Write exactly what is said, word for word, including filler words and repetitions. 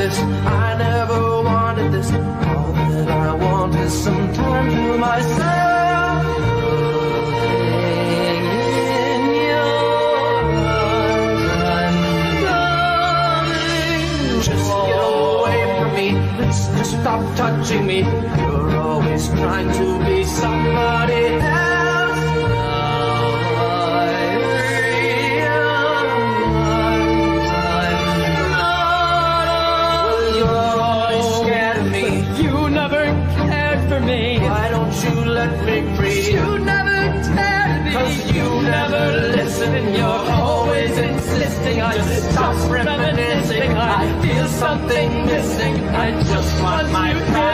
this. I never wanted this. All that I want is some time to myself. In your eyes, I'm coming. Just get away from me. Let's just stop touching me. You're always trying to be somebody else. Why don't you let me free? You never tell me. Cause you never listen and you're always insisting. I just stop reminiscing. I feel something missing. I just want my